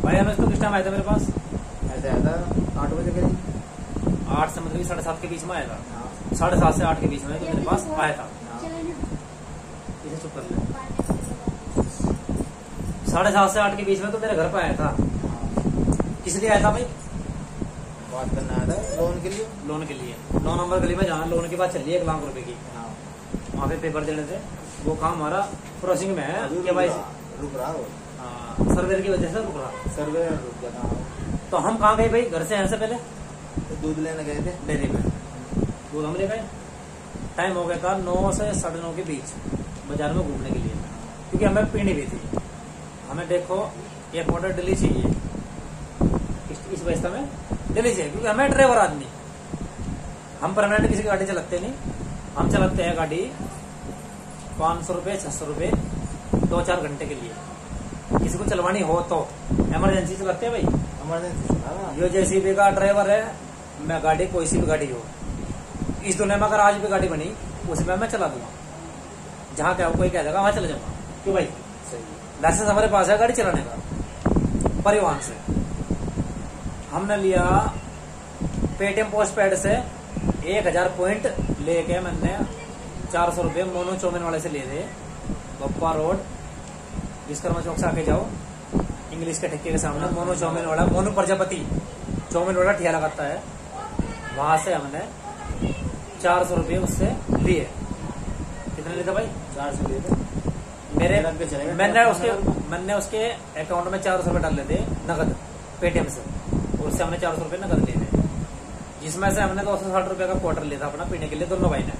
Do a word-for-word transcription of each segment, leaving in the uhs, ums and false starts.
भाई अनुज तो किस टाइम आया था मेरे पास? ऐसे आया था आठ बजे करीब। आठ से मतलब साढ़े सात के बीच में आया था। साढ़े सात से आठ के बीच में तो मेरे पास आया था। इसे चुप कर ले। साढ़े सात से आठ के बीच में तो मेरे घर पे आया था। किस लिए आया था भाई? बात करना आया था लोन के लिए। लोन के लिए। नौ नंबर गली में जहाँ लोन की बात चल रही है एक लाख रुपए की, वहाँ पे पेपर देने थे। वो काम हमारा प्रोसेसिंग में है। के भाई रुक रहा हो सर्वे की वजह से रुक रहा। सर्वे रुक गया। तो हम कहाँ गए भाई? घर से यहाँ से पहले दूध लेने गए थे डेयरी में। दूध हम ले गए। टाइम हो गया था नौ से साढ़े नौ के बीच बाजार में घूमने के लिए, क्योंकि हमें पीनी भी थी। हमें देखो एक ऑर्डर डेली चाहिए, इस, इस व्यवस्था में डेली चाहिए, क्योंकि हमें ड्राइवर आदमी, हम परमानेंट किसी की गाड़ी चलाते नहीं। हम चलाते हैं गाड़ी पाँच सौ रुपये छह सौ रुपये दो चार घंटे के लिए। किसी को चलवानी हो तो इमरजेंसी चलाते हैं भाई। इमरजेंसी जो जैसी भी का ड्राइवर है, मैं गाड़ी कोई सी भी गाड़ी हो इस दुनिया में अगर आज भी गाड़ी बनी उसमें मैं चला दूंगा। जहाँ क्या कोई कह देगा वहां चले जाऊंगा। क्यों भाई? सही। लाइसेंस हमारे पास है गाड़ी चलाने का परिवहन से। हमने लिया पेटीएम पोस्ट पेड से एक हजार पॉइंट लेके मैंने चार सौ रुपये मोनो चौमिन वाले से ले दे। बप्पा रोड विश्वकर्मा चौक से आके जाओ, इंग्लिश के ठेके के सामने मोनो चौमिन वाला, मोनू प्रजापति चौमिन वाला ठिया लगाता है, वहां से हमने चार सौ रुपये उससे लिए। कितने लिए थे भाई? चार सौ लिए थे मेरे। मैंने उसके मैंने उसके अकाउंट में चार सौ रुपये डाल लेते नगद पेटीएम से, उससे हमने चार सौ रुपये नगद लिए थे, जिसमें से हमने दो सौ साठ रुपये का क्वार्टर लिया था अपना पीने के लिए दोनों भाई ने।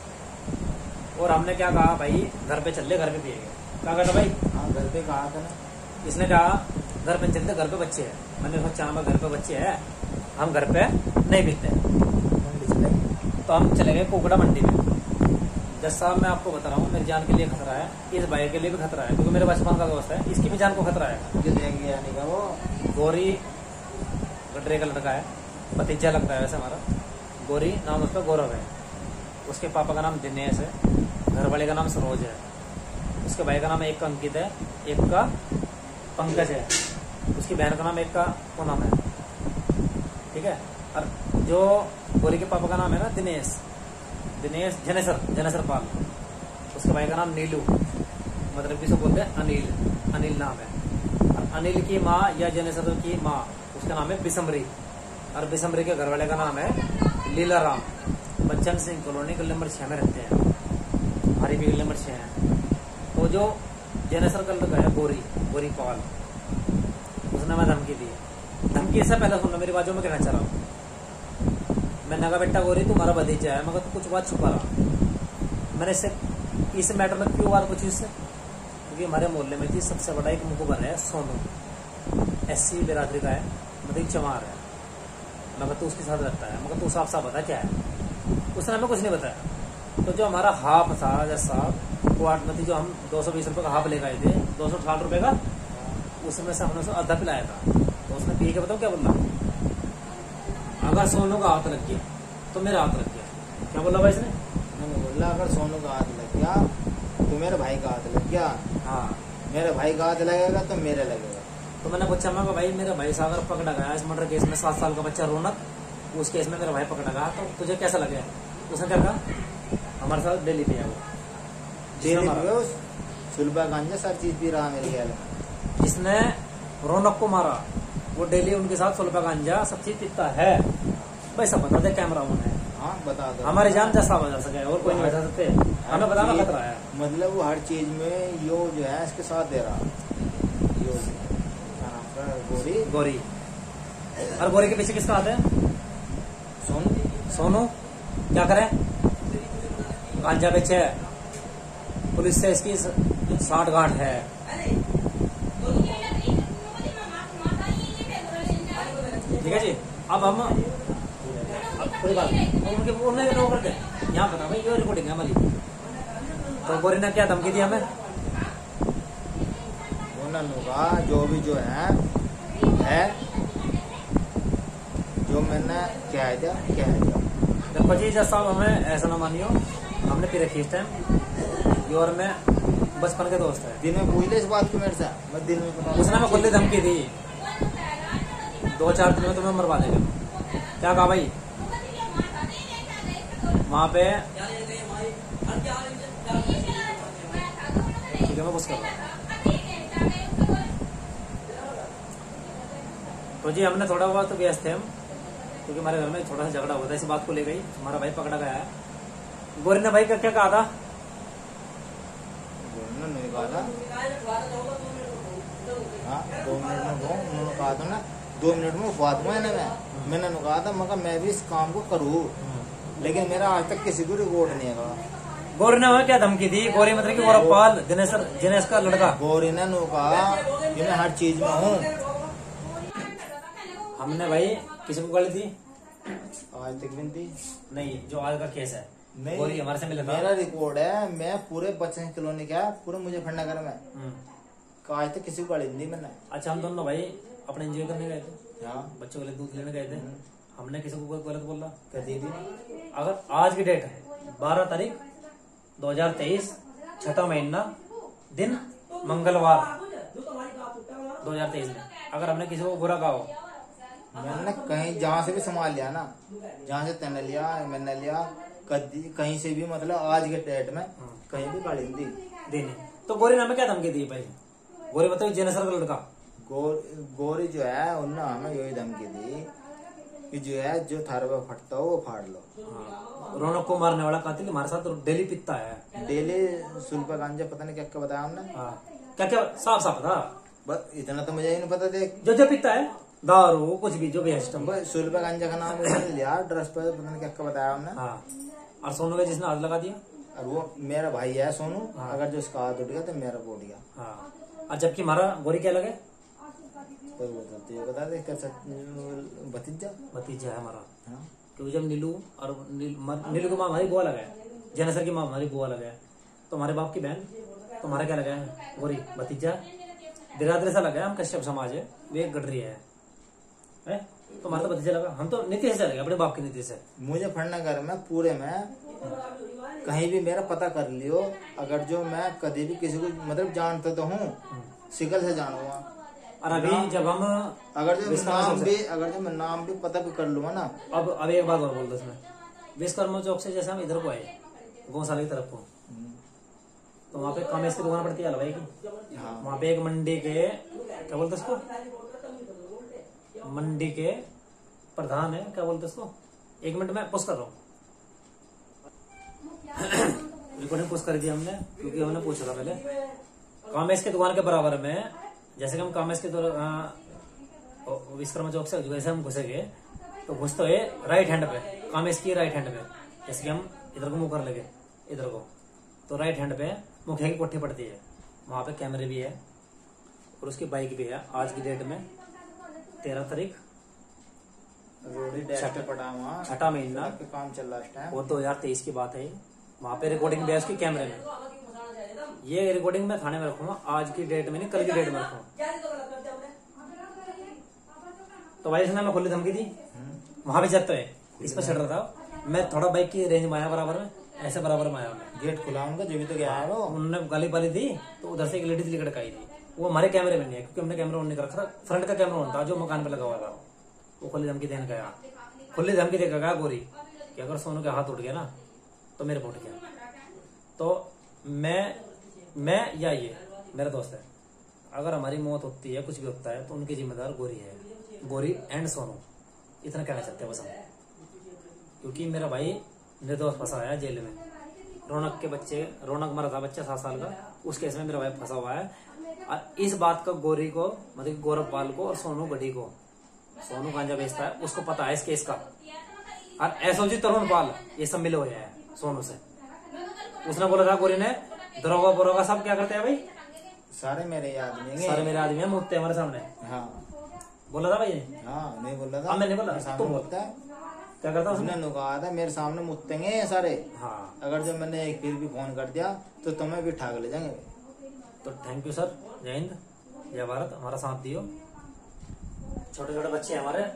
और हमने क्या कहा भाई घर पे चल ले, घर पे पिएंगे। क्या कहता भाई? हाँ घर पे कहा था ना। इसने कहा घर पे चलते, घर पे बच्चे हैं। मैंने सोचा हाँ घर पे बच्चे हैं, हम घर पे नहीं पीते। तो हम चले गए कुकड़ा मंडी में। जज साहब मैं आपको बता रहा हूँ मेरी जान के लिए खतरा है, इस भाई के लिए भी खतरा है, क्योंकि मेरे बचपन का दोस्त है, इसकी भी जान को खतरा है। जो देंगे यानी का वो गोरी गडरे का लड़का है, भतीजा लगता है वैसे हमारा। गोरी नाम उसका गौरव है, उसके पापा का नाम दिनेश है, घर वाले का नाम सरोज है, उसके भाई का नाम एक का अंकित है, एक का पंकज है, उसकी बहन का नाम एक का पूनम है। ठीक है। और जो गोरी के पापा का नाम है ना दिनेश, दिनेश जनेसर जनेसर पाल, उसके भाई का नाम नीलू, मतलब किसको बोलते हैं अनिल, अनिल नाम है। और अनिल की माँ या जनेसर की माँ उसका नाम है बिसम्बरी, और बिसम्बरी के घर वाले का नाम है लीला राम। बच्चन सिंह कॉलोनी गली नंबर छह में रहते हैं, हमारी भी गली नंबर छह है। तो जो जनेसर का लड़का है गोरी, गोरी पाल, उसने मैं धमकी दी। धमकी से पहले सुन लो मेरी बाजू में कहना चाह रहा हूँ। मैंने कहा बेटा गोरी तुम्हारा भतीजा है, मगर तू कुछ बात छुपा रहा। मैंने इससे इस मैटर में क्यों बात पूछी इससे? क्योंकि हमारे मोहल्ले में जी सबसे बड़ा एक मुखबर है सोनू, एससी बिरादरी का है, मतलब चमार है। मगर तू उसके साथ रहता है, मगर तू साफ साफ बता क्या है। उसने हमें कुछ नहीं बताया। तो जो हमारा हाफ था जैसा क्वार्ट में थी, जो हम दो सौ बीस रुपये का हाफ ले गए थे, दो सौ साठ रुपये का, उसमें से हमने उसे आधा पिलाया था। तो उसने पी के बताओ क्या बोला? अगर सोनू का हाथ लग गया तो मेरा हाथ लग गया। क्या बोला भाई इसने? मैंने बोला अगर सोनू का हाथ लग गया तो मेरे भाई का हाथ लग गया। हाँ मेरे भाई का हाथ लगेगा तो मेरे लगेगा। तो मैंने पूछा मैं भाई मेरा भाई सागर पकड़ा गया इस मर्डर केस में, सात साल का बच्चा रौनक, उस केस में मेरा भाई पकड़ा गया, तो तुझे कैसा लगे? उसने क्या कहा? हमारे साथ डेली पे वो सुलभा गांजा सब चीज पी रहा मेरे ख्याल में। जिसने रौनक को मारा वो डेली उनके साथ सुलभा गांजा सब चीज पीता है। भाई सब बता दे, कैमरा ऑन है। हाँ बता दो। हमारी जान जैसा बजा सके और कोई नहीं बता सकते, हमें बताना खतरा है। मतलब वो हर चीज में यो जो है इसके साथ दे रहा। यो गोरी गोरी और गोरी के पीछे किसका हाथ है? सोनू। सोनू क्या करे? गांजा बेचे, पुलिस से इसकी साठ गांठ है। ठीक है जी। अब हम कोई बात नहीं, उनके बोलने के लोग करते यहाँ बता भाई, ये रिकॉर्डिंग है हमारी। तो गोरी ने क्या धमकी दी हमें? होगा जो भी जो है है जो मैंने कह दिया कह दिया। देखो जी जज साहब हमें ऐसा ना मानियो, हमने पी रखी इस टाइम, और मैं बचपन के दोस्त है। दिन में पूछ ले इस बात को मेरे से, मैं दिन में उसने हमें खुली धमकी दी दो चार दिन में तुम्हें मरवा देंगे। क्या कहा भाई वहां पे? ठीक है मैं कुछ कर रहा हूँ। तो जी हमने थोड़ा बहुत तो व्यस्त थे हम, क्योंकि हमारे घर में थोड़ा सा झगड़ा हुआ था, इसी बात को ले गई हमारा भाई पकड़ा गया है। गोरी ने भाई का क्या कहा था? गोरी ने नहीं कहा था हाँ दो मिनट में वो उन्होंने कहा था ना दो मिनट में बात में मैं मैंने कहा था मगर मैं भी इस काम को करूँ, लेकिन मेरा आज तक किसी को रिकॉर्ड नहीं है। गोरी ने क्या धमकी दी? गोरी मतलब कि गौरवपाल दिनेश दिनेश का लड़का। गोरी ने नो कहा कि मैं हर चीज में हूँ। हमने भाई किसी को गाली दी? आज तक भी थी नहीं, जो आज का केस है नहीं, गोरी हमारे से मिला था। मेरा रिकॉर्ड है, मैं पूरे बच्चे कॉलोनी का पूरे मुजफ्फरनगर में आज तक किसी को गाली दी मैंने। अच्छा हम दोनों भाई अपने एंजॉय करने गए थे, हाँ बच्चों के लिए दूध लेने गए थे, हमने किसी को कोई गलत बोला? कभी भी। अगर आज की डेट है बारह तारीख दो हजार तेईस छठा महीना दिन मंगलवार दो हजार तेईस में अगर हमने किसी को बुरा कहा हो, मैंने कहीं जहाँ से भी संभाल लिया ना, जहाँ से तैने लिया मैंने लिया कहीं से भी, मतलब आज के डेट में कहीं भी गाड़ी दी देनी। तो गोरी ने हमें क्या धमकी दी भाई? गोरी बताओ जेनेसर का लड़का गोर, गोरी जो है उन्होंने हमें यही धमकी दी कि जो है जो थारे पे फटता हो वो फाड़ लो। हाँ। रौनक को मारने वाला कातिल हमारे साथ डेली पिटता है, डेली सुल्फा गांजा पता नहीं क्या क्या बताया हमने। हाँ। क्या क्या साफ साफ था, बस इतना तो मुझे ही नहीं पता था। जो जो पिटता है दारू कुछ भी जो भी है सिस्टम, सुल्फा गांजा का नाम उसने लिया, ड्रेस पर पता नहीं क्या क्या बताया हमने। हाँ। और सोनू के जिसने हाथ लगा दिया, और वो मेरा भाई है सोनू। हाँ। अगर जो उसका हाथ उठ गया तो मेरा उठ गया। हाँ। और जबकि हमारा गोरी क्या लगे तो ये बता दे कैसा भतीजा भतीजा है हमारा। हाँ। क्योंकि जब नीलू और नीलू की माँ हमारी बुआ लगा है, जेनेसर की माँ हमारी बुआ लगा है, तो हमारे बाप की बहन तो हमारा क्या लगा है? गोरी भतीजा बिरादरी सा लगा है। हम कश्यप समाज है, वे एक गडरी है, है? तो हमारा तो भतीजा लगा। हम तो नीति से लगे अपने बाप की नीति से। मुझे फटनगर में पूरे में कहीं भी मेरा पता कर लियो, अगर जो मैं कभी भी किसी को मतलब जानता तो हूँ, शिकल से जानूंगा। और अभी जब हम अगर जो नाम भी अगर जो मैं नाम भी पता भी कर लूंगा ना। अब अब एक बात और बोल दो इसमें, विश्वकर्मा चौक से जैसे हम इधर को आए गौशाला की तरफ को, तो वहाँ पे कामेश की दुकान पड़ती है हलवाई की। हाँ। वहाँ पे एक मंडी के क्या बोलते उसको, मंडी के प्रधान है, क्या बोलते उसको, एक मिनट में पुश कर रहा हूँ। रिकॉर्डिंग पुश कर दी हमने, क्योंकि हमने पूछा था पहले। कामेश की दुकान के बराबर में, जैसे कि हम कामेश के विश्वकर्मा चौक से जैसे हम घुसेंगे तो घुसते हुए राइट हैंड पे, कामेश की राइट हैंड पे, जैसे कि हम इधर को मुंह कर लगे इधर को, तो राइट हैंड पे मुखिया की कोठी पड़ती है। वहां पे कैमरे भी है और उसकी बाइक भी है। आज की डेट में तेरह तारीख छठा महीना काम चल रहा है और दो हजार तेईस की बात है। वहां पे रिकॉर्डिंग भी है उसकी कैमरे में। ये रिकॉर्डिंग मैं थाने में रखूंगा, आज की डेट में नहीं कल की डेट में रखूंगा। तो भाई इसने मैं खुली धमकी दी, वहां पे जाते है इस पर चढ़ रहा था मैं, थोड़ा बाइक की रेंज में आया बराबर में, ऐसे बराबर में आया मैं, गेट खुला उनका जो भी तो गया है। उन्होंने गाली पाली दी तो उधर से एक लेडीज लिकड़ आई थी, वो हमारे कैमरे में नहीं है क्योंकि हमने कैमरा ऑन नहीं कर रखा था। फ्रंट का कैमरा ऑन था जो मकान पे लगा हुआ था। वो खुली धमकी देने गया, खुली धमकी देकर गया गोरी कि अगर सोनू के हाथ उठ गया ना तो मेरे उठ गया। तो मैं मैं या ये मेरा दोस्त है, अगर हमारी मौत होती है कुछ भी होता है तो उनकी जिम्मेदार गोरी है, गोरी एंड सोनू, इतना कहना चाहते हैं बस हम। क्योंकि मेरा भाई निर्दोष फंसा है जेल में। रौनक के बच्चे, रौनक मरा था बच्चा सात साल का, उस केस में मेरा भाई फंसा हुआ है। और इस बात का गोरी को मतलब गौरवपाल को और सोनू गढ़ी को, सोनू गांजा बेचता है उसको पता है इस केस का। और एसओजी तरुण पाल ये सब मिले हुए हैं सोनू से। उसने बोला था गोरी ने दरोगा बरोगा सब क्या करते हैं भाई, सारे मेरे आदमी हैं, सारे मेरे आदमी हैं, मुझते हमारे सामने। हाँ बोला था भाई, हाँ नहीं बोला था, हाँ मैंने बोला सामने बोलता है क्या करता उसने कहा था मेरे सामने मुत्तेंगे सारे। हाँ अगर जो मैंने एक फिर भी फोन कर दिया तो तुम्हें भी ठाक ले जाएंगे। तो थैंक यू सर, जय हिंद जय भारत, हमारा साथ दियो। छोटे छोटे बच्चे हैं हमारे।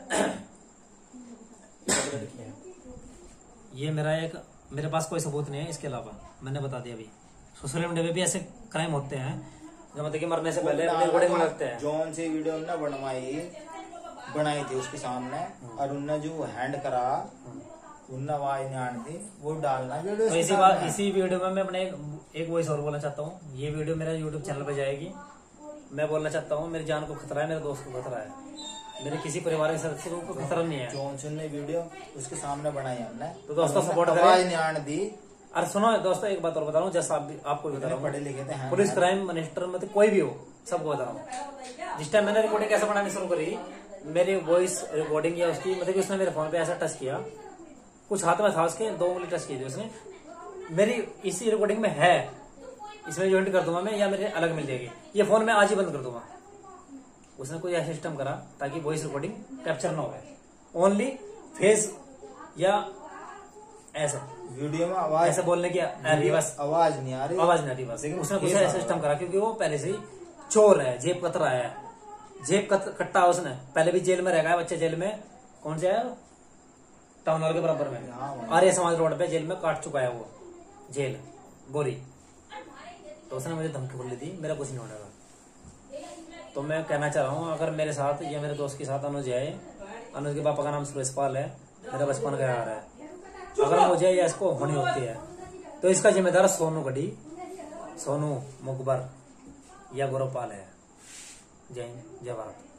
ये मेरा एक, मेरे पास कोई सबूत नहीं है इसके अलावा, मैंने बता दिया अभी। सोशल मीडिया पे भी ऐसे क्राइम होते हैं जो मतलब कि मरने से पहले रिकॉर्डिंग में लगते हैं। जौन सी वीडियो हमने बनवाई बनाई थी उसके सामने, और उनने जो हैंड करा उनने आवाज नहीं आनी थी, वो डालना वीडियो। तो इसी बात इसी वीडियो में मैं अपने एक, एक वॉइस और बोलना चाहता हूँ। ये वीडियो मेरा यूट्यूब चैनल पे जाएगी। मैं बोलना चाहता हूँ, मेरी जान को खतरा है, मेरे दोस्त को खतरा है, मेरे किसी परिवार के सदस्य को खतरा नहीं है। जो सुनने वीडियो उसके सामने बनाई हमने, तो दोस्तों सपोर्ट करें। आवाज नहीं आने दी। अरे सुनो दोस्तों, एक बात और बता रहा हूँ, जैसा आप आपको बता रहा पढ़े हूँ, लिखे थे, पुलिस क्राइम मिनिस्टर में तो कोई भी हो, सबको बता रहा हूँ। जिस टाइम मैंने रिकॉर्डिंग कैसे बनानी शुरू करी, मेरी वॉइस रिकॉर्डिंग या उसकी मतलब कि उसने मेरे फोन पे ऐसा टच किया, कुछ हाथ में था उसके, दो उंगली टच की थी उसने, मेरी इसी रिकॉर्डिंग में है, इसमें ज्वाइंट कर दूंगा मैं, या मेरे अलग मिल जाएगी, ये फोन मैं आज ही बंद कर दूंगा। उसने कोई ऐसा सिस्टम करा ताकि वॉइस रिकॉर्डिंग कैप्चर ना हो, ओनली फेस या ऐसा वीडियो में आवाज ऐसे बोलने की बस आवाज नहीं आ रही, आवाज नहीं आ रही बस। उसने कुछ ऐसा सिस्टम करा क्योंकि वो पहले से ही चोर है, जेब कतरा है, जेब कट्टा है, उसने पहले भी जेल में रह गया, बच्चे जेल में, कौन से है टाउन हॉल के बराबर में आर्य समाज रोड पे जेल में काट चुका है वो जेल गोरी। तो उसने मुझे धमकी बोल ली थी, मेरा कुछ नहीं होने का। तो मैं कहना चाह रहा हूँ, अगर मेरे साथ या मेरे दोस्त के साथ अनुज है, अनुज के पापा का नाम सुरेश पाल है, मेरा बचपन का यार है, अगर मुझे या इसको होनी होती है तो इसका जिम्मेदार सोनू गढ़ी, सोनू मुकबर या गौरव पाल है। जय हिंद, जय भारत।